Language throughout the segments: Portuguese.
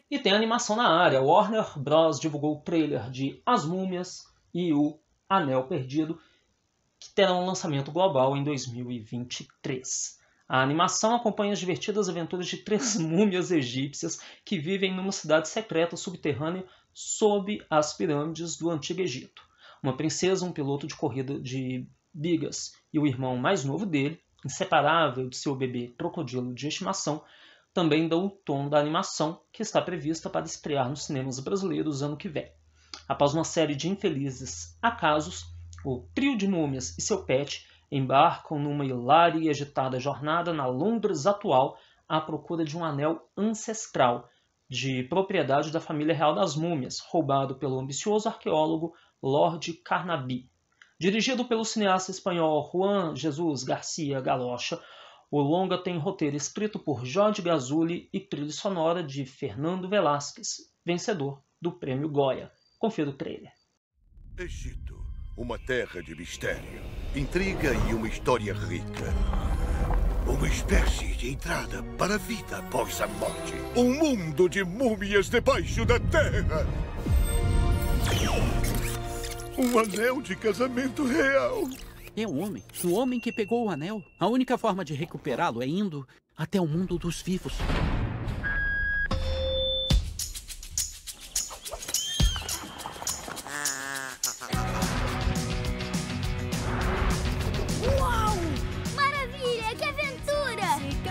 E tem animação na área. Warner Bros. Divulgou o trailer de As Múmias e o Anel Perdido, que terá um lançamento global em 2023. A animação acompanha as divertidas aventuras de 3 múmias egípcias que vivem numa cidade secreta subterrânea sob as pirâmides do Antigo Egito. Uma princesa, um piloto de corrida de bigas e o irmão mais novo dele, inseparável de seu bebê crocodilo de estimação, também dão o tom da animação, que está prevista para estrear nos cinemas brasileiros ano que vem. Após uma série de infelizes acasos, o trio de múmias e seu pet embarcam numa hilária e agitada jornada na Londres atual à procura de um anel ancestral, de propriedade da família real das múmias, roubado pelo ambicioso arqueólogo Lord Carnaby. Dirigido pelo cineasta espanhol Juan Jesus García Galocha, o longa tem roteiro escrito por Jorge Gazulli e trilha sonora de Fernando Velázquez, vencedor do Prêmio Goya. Confira o trailer. Egito, uma terra de mistério, intriga e uma história rica. Uma espécie de entrada para a vida após a morte. Um mundo de múmias debaixo da terra. Um anel de casamento real. É o homem que pegou o anel. A única forma de recuperá-lo é indo até o mundo dos vivos. Uau! Maravilha! Que aventura!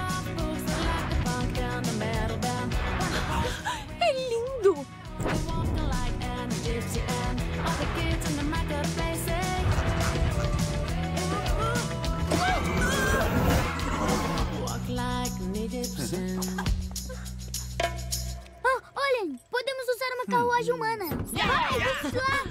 É lindo! Olhem! Podemos usar uma carruagem humana! Vai, vamos lá!